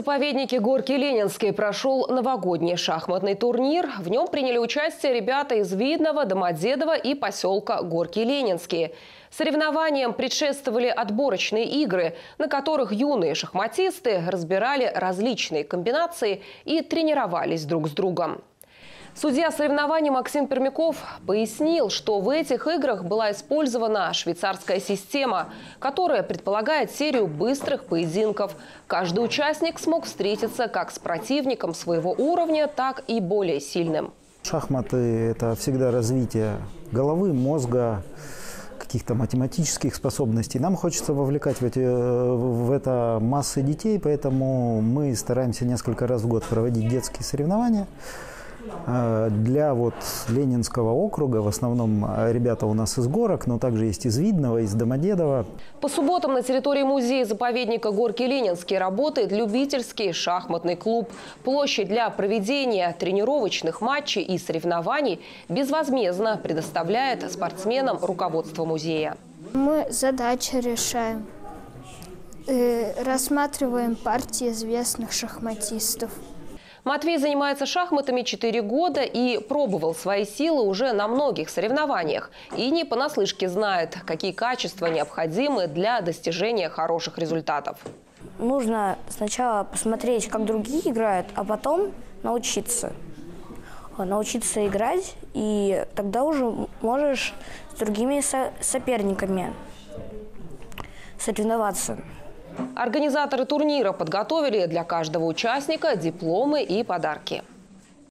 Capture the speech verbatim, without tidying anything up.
заповеднике Горки Ленинский прошел новогодний шахматный турнир. В нем приняли участие ребята из Видного, Домодедово и поселка Горки Ленинские. Соревнованиям предшествовали отборочные игры, на которых юные шахматисты разбирали различные комбинации и тренировались друг с другом. Судья соревнований Максим Пермяков пояснил, что в этих играх была использована швейцарская система, которая предполагает серию быстрых поединков. Каждый участник смог встретиться как с противником своего уровня, так и более сильным. Шахматы – это всегда развитие головы, мозга, каких-то математических способностей. Нам хочется вовлекать в, эти, в это массы детей, поэтому мы стараемся несколько раз в год проводить детские соревнования. Для вот Ленинского округа в основном ребята у нас из Горок, но также есть из Видного, из Домодедова. По субботам на территории музея-заповедника Горки Ленинские работает любительский шахматный клуб. Площадь для проведения тренировочных матчей и соревнований безвозмездно предоставляет спортсменам руководство музея. Мы задачи решаем, рассматриваем партии известных шахматистов. Матвей занимается шахматами четыре года и пробовал свои силы уже на многих соревнованиях. И не понаслышке знает, какие качества необходимы для достижения хороших результатов. Нужно сначала посмотреть, как другие играют, а потом научиться. Научиться играть, и тогда уже можешь с другими со- соперниками соревноваться. Организаторы турнира подготовили для каждого участника дипломы и подарки.